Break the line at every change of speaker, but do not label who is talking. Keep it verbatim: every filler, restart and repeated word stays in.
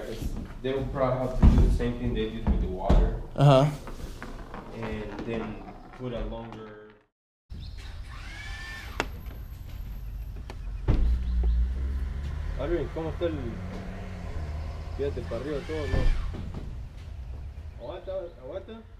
they will probably have to do the same thing they did with the water.
Uh huh.
And then put a longer. Alvin, ¿cómo está el...? Fíjate para arriba todo, ¿no? Aguanta, aguanta.